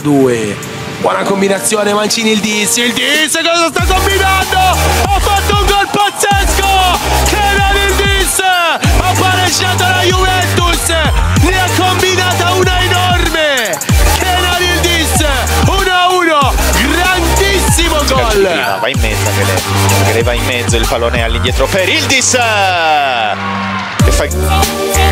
2. Buona combinazione, Mancini, il dis cosa sta combinando? Ha fatto un gol pazzesco! Kenan Yıldız ha pareggiato la Juventus, ne ha combinata una enorme! Kenan Yıldız 1-1, grandissimo gol! Va in mezzo che le va in mezzo, il pallone all'indietro per Yıldız che fa...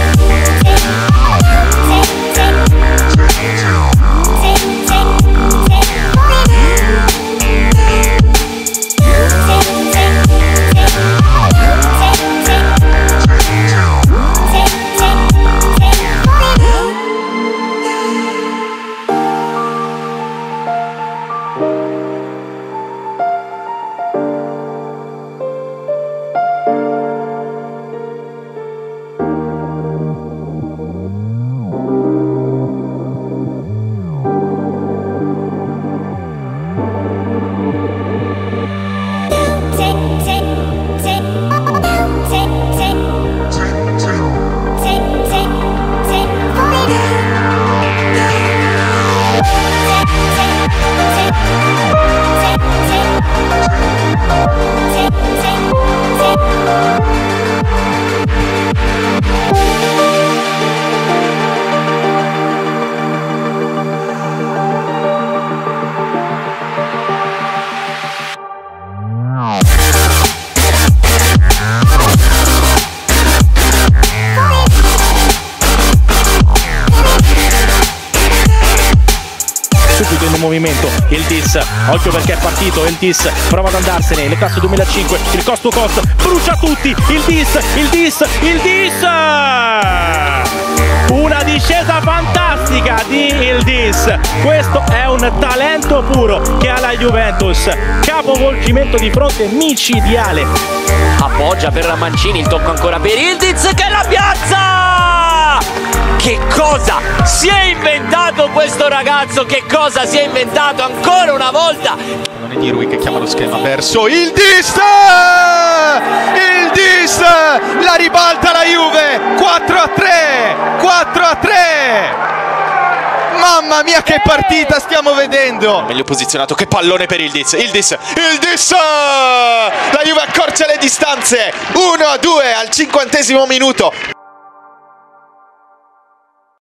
Subito in movimento Yıldız, occhio perché è partito Yıldız, prova ad andarsene, le classe 2005, il cost to cost, brucia tutti, Yıldız, una discesa fantastica di Yıldız, questo è un talento puro che ha la Juventus, capovolgimento di fronte micidiale, appoggia per Mancini, il tocco ancora per Yıldız che la piazza! Che cosa si è inventato questo ragazzo? Che cosa si è inventato ancora una volta? Non è di Rui che chiama lo schema verso Yıldız! Yıldız! La ribalta la Juve! 4-3! Mamma mia che partita stiamo vedendo! Meglio posizionato, che pallone per Yıldız! La Juve accorcia le distanze! 1-2 al 50° minuto!